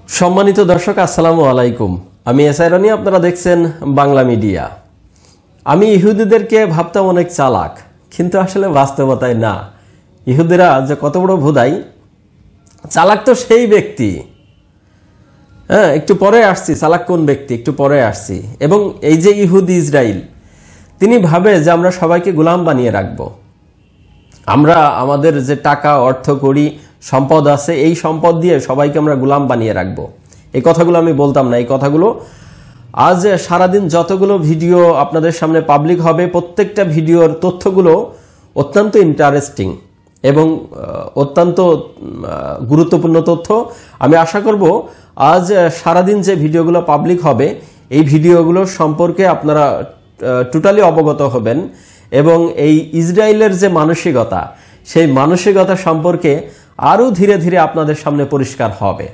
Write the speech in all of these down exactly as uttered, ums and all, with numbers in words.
সম্মানিত দর্শক আসসালামু আলাইকুম। আমি এসআই রনি, আপনারা দেখছেন বাংলা মিডিয়া। আমি ইহুদিদেরকে ভাবতাম অনেক চালাক, কিন্তু আসলে বাস্তবতায় না। ইহুদিরা যে কত বড় ভোদাই, চালাক তো সেই ব্যক্তি। হ্যাঁ, একটু পরে আসছি চালাক কোন ব্যক্তি, একটু পরে আসছি। এবং এই যে ইহুদি ইসরায়েল, তিনি ভাবে যে আমরা সবাইকে গোলাম বানিয়ে রাখবো। আমরা আমাদের যে টাকা অর্থ করি সম্পদ আছে, এই সম্পদ দিয়ে সবাইকে আমরা গোলাম বানিয়ে রাখবো। এই কথাগুলো আমি বলতাম না। এই কথাগুলো আজ সারাদিন যতগুলো ভিডিও আপনাদের সামনে পাবলিক হবে, প্রত্যেকটা ভিডিওর তথ্যগুলো অত্যন্ত ইন্টারেস্টিং এবং অত্যন্ত গুরুত্বপূর্ণ তথ্য। আমি আশা করব আজ সারাদিন যে ভিডিওগুলো পাবলিক হবে, এই ভিডিওগুলো সম্পর্কে আপনারা টোটালি অবগত হবেন এবং এই ইসরায়েলের যে মানসিকতা, সেই মানসিকতা সম্পর্কে আরও ধীরে ধীরে আপনাদের সামনে পরিষ্কার হবে।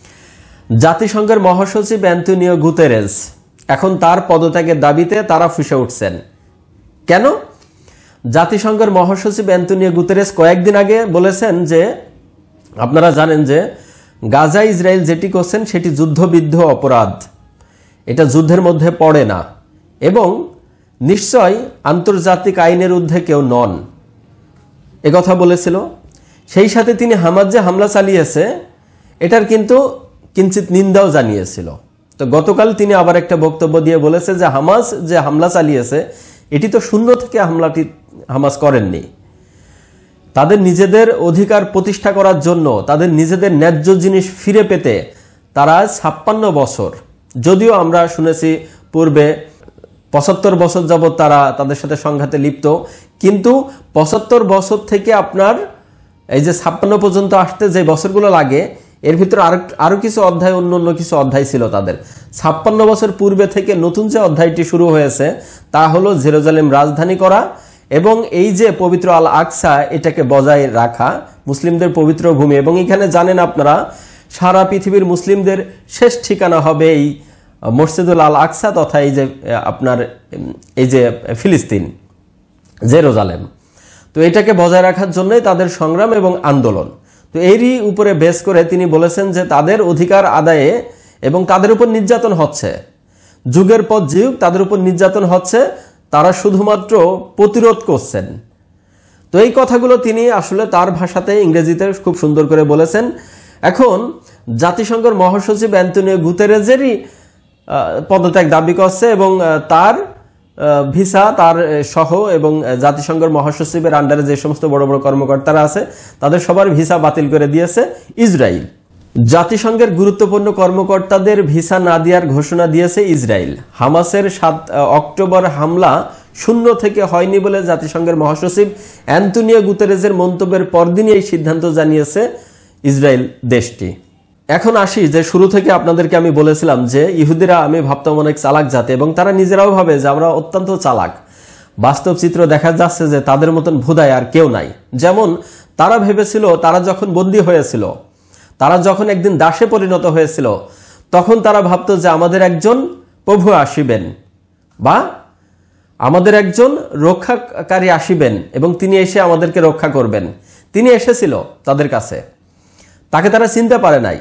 জাতিসংঘের মহাসচিব অ্যান্টনিও গুতেরেস এখন তার পদত্যাগের দাবিতে তারা ফুঁসে উঠছেন। কেন? জাতিসংঘের মহাসচিব অ্যান্টনিও গুতেরেস কয়েকদিন আগে বলেছেন যে আপনারা জানেন যে গাজা ইসরায়েল যেটি করছেন সেটি যুদ্ধবিদ্ধ অপরাধ, এটা যুদ্ধের মধ্যে পড়ে না এবং নিশ্চয় আন্তর্জাতিক আইনের ঊর্ধ্বে কেউ নন, একথা বলেছিল। সেই সাথে তিনি হামাস যে হামলা চালিয়েছে এটার কিন্তু কিঞ্চিত নিন্দাও জানিয়েছিল। তো গতকাল তিনি আবার একটা বক্তব্য দিয়ে বলেছে যে হামাস যে হামলা চালিয়েছে এটি তো শূন্য থেকে হামলাটি হামাস করেননি। তাদের নিজেদের অধিকার প্রতিষ্ঠা করার জন্য, তাদের নিজেদের ন্যায্য জিনিস ফিরে পেতে তারা ছাপ্পান্ন বছর, যদিও আমরা শুনেছি পূর্বে পঁচাত্তর বছর যাবৎ তারা তাদের সাথে সংঘাতে লিপ্ত, কিন্তু পঁচাত্তর বছর থেকে আপনার এই যে ছাপ্পান্ন পর্যন্ত আসতে যে বছরগুলো লাগে, এর ভিতরে আরো আরো কিছু অধ্যায়, অন্য অন্য কিছু অধ্যায় ছিল তাদের। ছাপ্পান্ন বছর পূর্বে থেকে নতুন যে অধ্যায়টি শুরু হয়েছে তা হলো জেরুজালেম রাজধানী করা এবং এই যে পবিত্র আল আকসা, এটাকে বজায় রাখা, মুসলিমদের পবিত্র ভূমি। এবং এখানে জানেন আপনারা, সারা পৃথিবীর মুসলিমদের শেষ ঠিকানা হবে এই মসজিদুল আল আকসা তথা এই যে আপনার এই যে ফিলিস্তিন, জেরুজালেম। তো এটাকে বজায় রাখার জন্যই তাদের সংগ্রাম এবং আন্দোলন। তো এরই উপরে বেস করে তিনি বলেছেন যে তাদের অধিকার আদায়ে এবং তাদের উপর নির্যাতন হচ্ছে, যুগের পর যুগ তাদের উপর নির্যাতন হচ্ছে, তারা শুধুমাত্র প্রতিরোধ করছেন। তো এই কথাগুলো তিনি আসলে তার ভাষাতে, ইংরেজিতে খুব সুন্দর করে বলেছেন। এখন জাতিসংঘের মহাসচিব অ্যান্টনিও গুতেরেসেরই পদত্যাগ দাবি করছে এবং তার ভিসা, তার সহ এবং জাতিসংঘের মহাসচিবের আন্ডারে যে সমস্ত বড় বড় কর্মকর্তারা আছে তাদের সবার ভিসা বাতিল করে দিয়েছে ইসরায়েল। জাতিসংঘের গুরুত্বপূর্ণ কর্মকর্তাদের ভিসা না দেওয়ার ঘোষণা দিয়েছে ইসরায়েল। হামাসের সাত অক্টোবর হামলা শূন্য থেকে হয়নি বলে জাতিসংঘের মহাসচিব অ্যান্টনিও গুতেরেসের মন্তব্যের পরদিনই এই সিদ্ধান্ত জানিয়েছে ইসরায়েল দেশটি। এখন আসি যে শুরু থেকে আপনাদেরকে আমি বলেছিলাম যে ইহুদিরা আমি ভাবতাম অনেক চালাক জাতি এবং তারা নিজেরাও ভাবে যে আমরা অত্যন্ত চালাক। বাস্তব চিত্র দেখা যাচ্ছে যে তাদের মতন ভোদায় আর কেউ নাই। যেমন তারা ভেবেছিল, তারা যখন বন্দী হয়েছিল, তারা যখন একদিন দাসে পরিণত হয়েছিল, তখন তারা ভাবতো যে আমাদের একজন প্রভু আসিবেন বা আমাদের একজন রক্ষাকারী আসিবেন এবং তিনি এসে আমাদেরকে রক্ষা করবেন। তিনি এসেছিল তাদের কাছে, তাকে তারা চিনতে পারে নাই।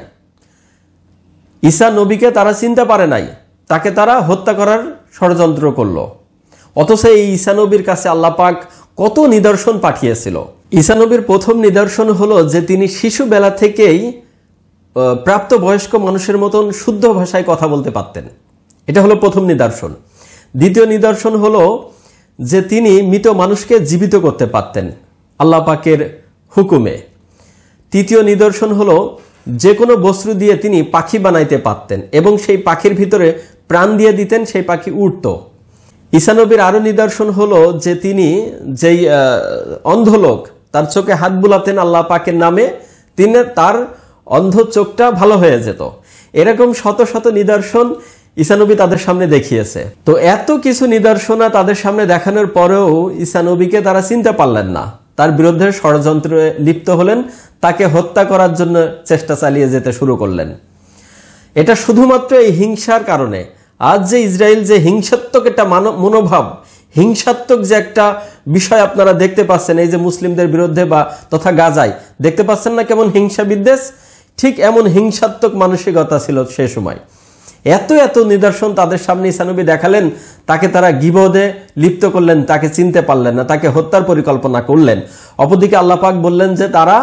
ঈসা নবীকে তারা চিনতে পারে নাই, তাকে তারা হত্যা করার ষড়যন্ত্র করলো। অথচ এই ঈসা নবীর কাছে আল্লাহ পাক কত নিদর্শন পাঠিয়েছিল। ঈসা নবীর প্রথম নিদর্শন হলো যে তিনি শিশুবেলা থেকেই প্রাপ্ত বয়স্ক মানুষের মতন শুদ্ধ ভাষায় কথা বলতে পারতেন। এটা হলো প্রথম নিদর্শন। দ্বিতীয় নিদর্শন হলো যে তিনি মৃত মানুষকে জীবিত করতে পারতেন আল্লাহ পাকের হুকুমে। তৃতীয় নিদর্শন হলো যে কোনো বস্তু দিয়ে তিনি পাখি বানাইতে পারতেন এবং সেই পাখির ভিতরে প্রাণ দিয়ে দিতেন, সেই পাখি উড়ত। ঈসা নবীর আরো নিদর্শন হলো যে তিনি যেই অন্ধ লোক তার চোখে হাত বুলাতেন আল্লাহ পাকের নামে, তিনি তার অন্ধ চোখটা ভালো হয়ে যেত। এরকম শত শত নিদর্শন ঈসা নবী তাদের সামনে দেখিয়েছে। তো এত কিছু নিদর্শনা তাদের সামনে দেখানোর পরেও ঈসা নবীকে তারা চিনতে পারলেন না, তার বিরুদ্ধে ষড়যন্ত্রে লিপ্ত হলেন, তাকে হত্যা করার জন্য চেষ্টা চালিয়ে যেতে শুরু করলেন। এটা শুধুমাত্র এই হিংসার কারণে। আজ যে ইসরায়েল যে হিংসাত্মক একটা মনোভাব, হিংসাত্মক যে একটা বিষয় আপনারা দেখতে পাচ্ছেন এই যে মুসলিমদের বিরুদ্ধে বা তথা গাজায় দেখতে পাচ্ছেন না কেমন হিংসা বিদ্বেষ, ঠিক এমন হিংসাত্মক মানসিকতা ছিল সে সময়। এত এত নিদর্শন তাদের সামনে ঈসা নবী দেখালেন, তাকে তারা গীবদে লিপ্ত করলেন, তাকে চিনতে পারলেন না, তাকে হত্যার পরিকল্পনা করলেন। অপরদিকে আল্লাহ পাক বললেন যে তারা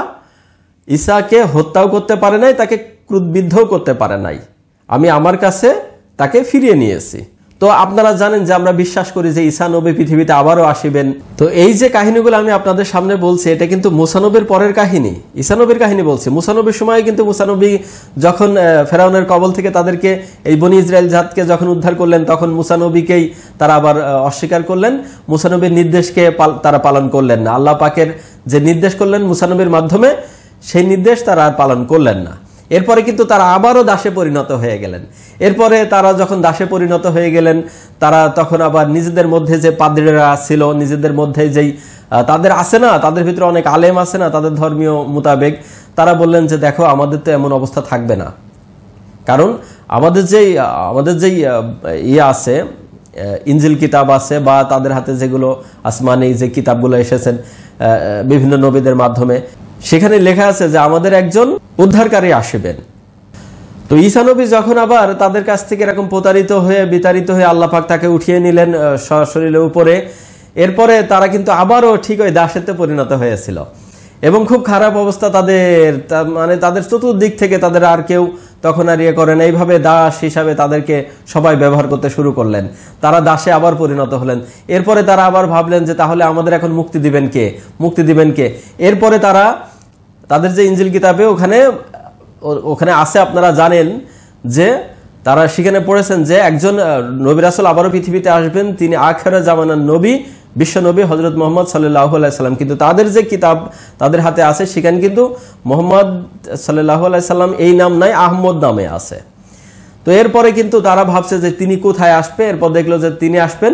ঈসাকে হত্যাও করতে পারে নাই, তাকে ক্রুদ্ধবিদ্ধও করতে পারে নাই, আমি আমার কাছে তাকে ফিরিয়ে নিয়েছি। তো আপনারা জানেন যে আমরা বিশ্বাস করি যে ঈসা নবী পৃথিবীতে আবারও আসিবেন। তো এই যে কাহিনীগুলো আমি আপনাদের সামনে বলছি, এটা কিন্তু মুসা নবীর পরের কাহিনী, ঈসা নবীর কাহিনী বলছি। মুসা নবীর সময় কিন্তু মুসা নবী যখন ফেরাউনের কবল থেকে তাদেরকে, এই বনি ইসরায়েল জাতকে যখন উদ্ধার করলেন, তখন মুসা নবীকেই তারা আবার অস্বীকার করলেন। মুসা নবীর নির্দেশকে তারা পালন করলেন না। আল্লাহ পাকের যে নির্দেশ করলেন মুসা নবীর মাধ্যমে, সেই নির্দেশ তারা আর পালন করলেন না। এরপরে কিন্তু তারা আবারও দাসে পরিণত হয়ে গেলেন। এরপরে তারা যখন দাসে পরিণত হয়ে গেলেন, তারা তখন আবার নিজেদের মধ্যে যে পাদ্রীরা ছিল, নিজেদের মধ্যে যেই তাদের আছে না, তাদের ভিতরে অনেক আলেম আছে না, তাদের ধর্মীয় মোতাবেক তারা বললেন যে দেখো আমাদের তো এমন অবস্থা থাকবে না, কারণ আমাদের যেই আমাদের যেই ইয়ে আছে, ইনজিল কিতাব আছে, বা তাদের হাতে যেগুলো আসমানি যে কিতাবগুলো এসেছেন বিভিন্ন নবীদের মাধ্যমে, সেখানে লেখা আছে যে আমাদের একজন উদ্ধারকারী আসবেন। তো ঈসা নবী যখন আবার তাদের কাছ থেকে এরকম প্রতারিত হয়ে বিতাড়িত হয়ে আল্লাহ পাক তাকে উঠিয়ে নিলেন সশরীরের উপরে, এরপরে তারা কিন্তু আবারও ঠিক ওই দাসেতে পরিণত হয়েছিল এবং খুব খারাপ অবস্থা তাদের, মানে তাদের চতুর্দিক থেকে তাদের আর কেউ তখন আর ইয়ে করেন, এইভাবে দাস হিসাবে তাদেরকে সবাই ব্যবহার করতে শুরু করলেন। তারা দাসে আবার পরিণত হলেন। এরপরে তারা আবার ভাবলেন যে তাহলে আমাদের এখন মুক্তি দিবেন কে, মুক্তি দিবেন কে। এরপরে তারা তাদের যে ইনজিল কিতাবে ওখানে ওখানে আছে, আপনারা জানেন যে তারা সেখানে পড়েছেন যে একজন নবী রাসূল আবারও পৃথিবীতে আসবেন, তিনি আখিরা জামানার নবী, বিশ্ব নবী হযরত মুহাম্মদ সাল্লাল্লাহু আলাইহি সাল্লাম। কিন্তু তাদের যে কিতাব তাদের হাতে আছে, সেখানে কিন্তু মুহাম্মদ সাল্লাল্লাহু আলাইহি সাল্লাম এই নাম নাই, আহমদ নামে আছে। তো এরপরে কিন্তু তারা ভাবছে যে তিনি কোথায় আসবে, এরপর দেখলো যে তিনি আসবেন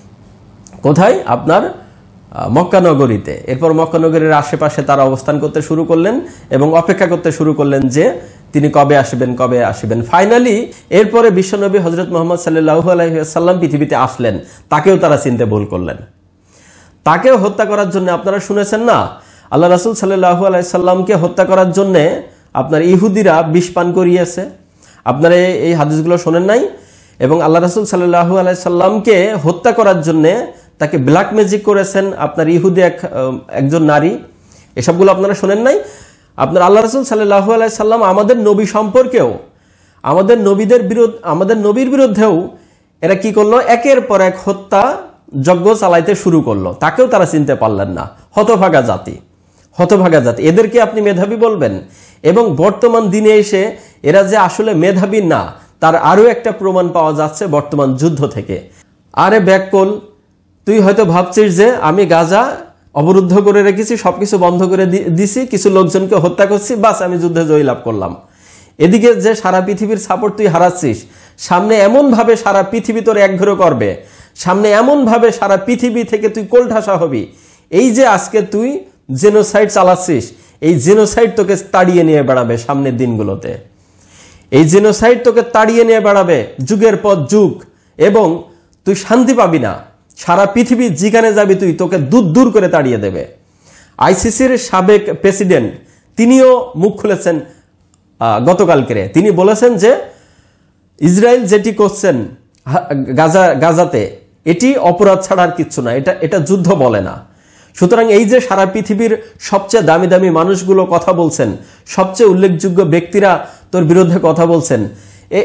কোথায়, আপনার মক্কা নগরীতে। এরপর মক্কা নগরীর আশেপাশে তারা অবস্থান করতে শুরু করলেন এবং অপেক্ষা করতে শুরু করলেন যে তিনি কবে আসবেন, কবে আসবেন। ফাইনালি এরপরে বিশ্বনবী হযরত মুহাম্মদ সাল্লাল্লাহু আলাইহি ওয়াসাল্লাম পৃথিবীতে আসলেন, তাকেও তারা চিনতে ভুল করলেন। তাকেও হত্যা করার জন্য, আপনারা শুনেছেন না, আল্লাহ রাসূল সাল্লাল্লাহু আলাইহি সাল্লামকে হত্যা করার জন্য আপনার ইহুদিরা বিষ পান করিয়েছে। আপনারা এই হাদিসগুলো শোনেন নাই? এবং আল্লাহ রাসূল সাল্লাল্লাহু আলাইহি সাল্লামকে হত্যা করার জন্য তাকে ব্ল্যাক ম্যাজিক করেছেন আপনার ইহুদি এক একজন নারী। এসবগুলো আপনারা শোনেন নাই? আপনার আল্লাহ রাসূল সাল্লাল্লাহু আলাইহি সাল্লাম আমাদের নবী সম্পর্কেও, আমাদের নবীদের বিরুদ্ধে, আমাদের নবীর বিরুদ্ধেও এরা কি করলো, একের পর এক হত্যা যজ্ঞ চালাইতে শুরু করলো। তাকেও তারা চিনতে পারলেন না। হতভাগা জাতি, হতভাগা জাতি। এদেরকে আপনি মেধাবী বলবেন? এবং বর্তমান দিনে এসে এরা যে আসলে মেধাবী না, তার আরো একটা প্রমাণ পাওয়া যাচ্ছে বর্তমান যুদ্ধ থেকে। আরে ব্যাককল, তুই হয়তো ভাবছিস যে আমি গাজা অবরুদ্ধ করে রেখেছি, সবকিছু বন্ধ করে দিছি, কিছু লোকজনকে হত্যা করছি, বাস আমি যুদ্ধে জয় লাভ করলাম। এদিকে যে সারা পৃথিবীর সাপোর্ট তুই হারাচ্ছিস, সামনে এমন ভাবে সারা পৃথিবী তোর একঘরে করবে, সামনে এমন ভাবে সারা পৃথিবী থেকে তুই কোলঠাসা হবি। এই যে আজকে তুই জেনোসাইড চালাচ্ছিস, এই জেনোসাইড তোকে তাড়িয়ে নিয়ে বেড়াবে সামনের দিনগুলোতে। এই জেনোসাইড তোকে তাড়িয়ে নিয়ে বেড়াবে যুগের পর যুগ, এবং তুই শান্তি পাবি না। সারা পৃথিবী যেখানে যাবি তুই, তোকে দূর দূর করে তাড়িয়ে দেবে। আইসিসির সাবেক প্রেসিডেন্ট তিনিও মুখ খুলেছেন গতকালকে। তিনি বলেছেন যে ইসরায়েল যেটি করছেন গাজা গাজাতে, এটি অপরাধ ছাড়া আর কিচ্ছু না, এটা এটা যুদ্ধ বলে না। সুতরাং এই যে সারা পৃথিবীর সবচেয়ে দামি দামি মানুষগুলো কথা বলছেন, সবচেয়ে উল্লেখযোগ্য ব্যক্তিরা তোর বিরুদ্ধে কথা বলছেন, এ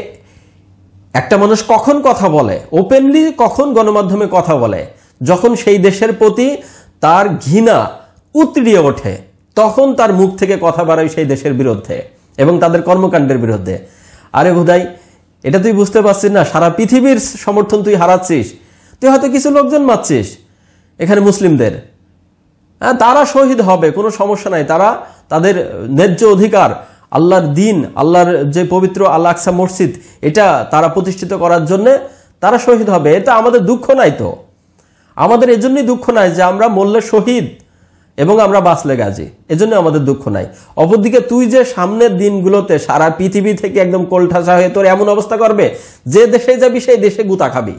একটা মানুষ কখন কথা বলে, ওপেনলি কখন গণমাধ্যমে কথা বলে, যখন সেই দেশের প্রতি তার ঘৃণা উতরিয়ে ওঠে, তখন তার মুখ থেকে কথা বাড়ায় সেই দেশের বিরুদ্ধে এবং তাদের কর্মকাণ্ডের বিরুদ্ধে। আরে বোধাই, এটা তুই বুঝতে পারছিস না? সারা পৃথিবীর সমর্থন তুই হারাচ্ছিস। তুই হয়তো কিছু লোকজন মারছিস এখানে মুসলিমদের, হ্যাঁ, তারা শহীদ হবে, কোনো সমস্যা নাই। তারা তাদের ন্যায্য অধিকার, আল্লাহর দিন, আল্লাহর যে পবিত্র আল আকসা মসজিদ, এটা তারা প্রতিষ্ঠিত করার জন্য তারা শহীদ হবে। এটা আমাদের দুঃখ নাই তো, আমাদের এজন্যই দুঃখ নাই যে আমরা মরলে শহীদ এবং আমরা বাঁচলে গাজী, এজন্য আমাদের দুঃখ নাই। অপরদিকে তুই যে সামনের দিনগুলোতে সারা পৃথিবী থেকে একদম কোলঠাসা হয়ে তোর এমন অবস্থা করবে, যে দেশে যাবি সেই দেশে গুতা খাবি,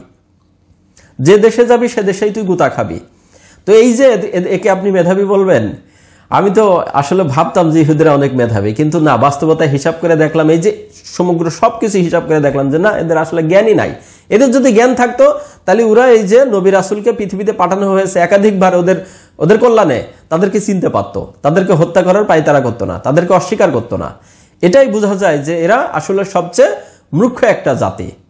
যে দেশে যাবি সে দেশেই তুই গুতা খাবি। তো এই যে একে আপনি মেধাবী বলবেন, আমি তো আসলে ভাবতাম যে ইহুদিরা অনেক মেধাবী, কিন্তু না, বাস্তবতায় হিসাব করে দেখলাম, এই যে সমগ্র সবকিছু হিসাব করে দেখলাম যে না, এদের আসলে জ্ঞানই নাই। এদের যদি জ্ঞান থাকতো তাহলে ওরা এই যে নবী রাসূলকে পৃথিবীতে পাঠানো হয়েছে একাধিকবার ওদের ওদের কল্যাণে, তাদেরকে চিনতে পারতো, তাদেরকে হত্যা করার পায়তারা করতো না, তাদেরকে অস্বীকার করতো না। এটাই বোঝা যায় যে এরা আসলে সবচেয়ে মূর্খ একটা জাতি।